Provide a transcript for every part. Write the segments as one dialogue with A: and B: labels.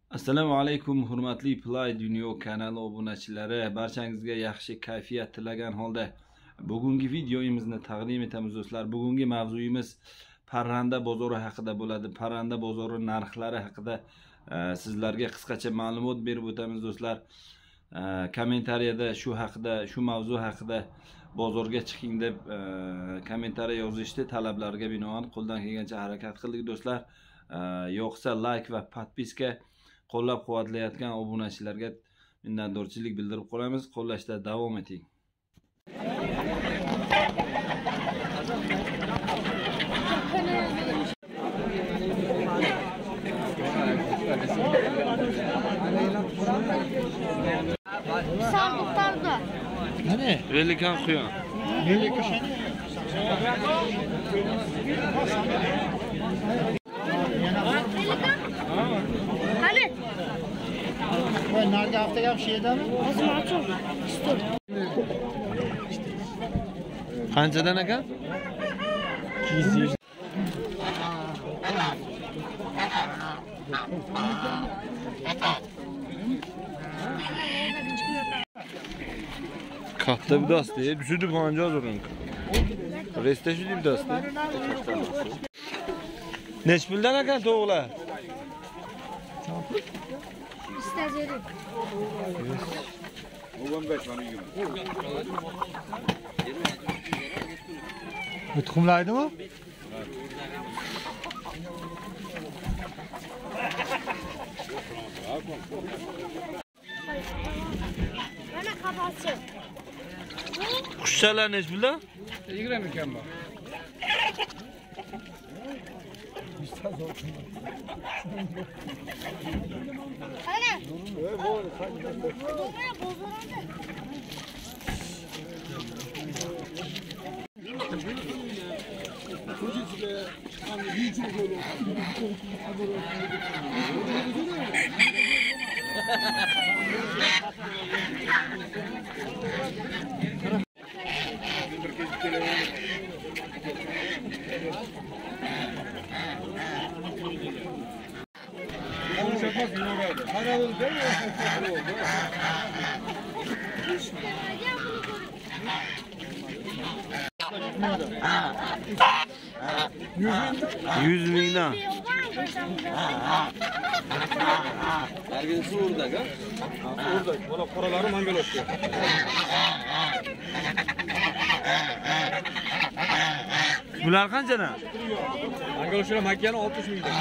A: Assalomu alaykum hurmatli Play Dunyo kanali obunachilari, barchangizga yaxshi kayfiyat tilagan holda bugungi videomizni taqdim etamiz do'stlar. Bugungi mavzuyimiz parranda bozori haqida bo'ladi. Parranda bozori narxlari haqida sizlarga qisqacha ma'lumot berib o'tamiz do'stlar. Kommentariyada shu mavzu haqida bozorga chiqing deb kommentariy yozishdi. Talablarga binoan qo'ldan kelgancha harakat qildik do'stlar. Yo'qsa like va podpiska qo'llab-quvvatlayotgan obunachilarga minnatdorchilik bildirib qolamiz. Qo'llashda davom eting.
B: Sandıklarda.
A: Ne? Velikan quyon.
B: Velikan. Halit.
C: Nerede hafta yap şeyden mi?
B: Azım açım. İstur.
A: Qanchadan aka?
C: 200.
A: Katta bir dastı. Düşürdü panca zorun. Reste şu bir dastı. Neç puldan aka to'g'lar?
B: İstəzərik.
D: 15 tane yiyorum.
C: Tuxumlaydı mı?
B: Bana kabası.
A: Kuşçalar neç puldan?
D: 20 iken bak.
B: Ana. Bozuldu.
A: Yüz mingdan.
D: Ergenisi orada ga? Orada. Valla paraları mangel oldu.
A: Bular qanchadan?
D: Mangel şöyle makyana 60 milyon.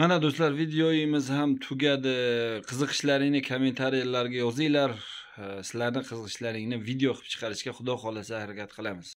A: Mana do'stlar, videoyimiz ham tugadi. Qiziqishlaringni kommentariyalarga yozinglar. Sizlarning qiziqishlaringni video qilib chiqarishga xudo xolasa harakat qilamiz.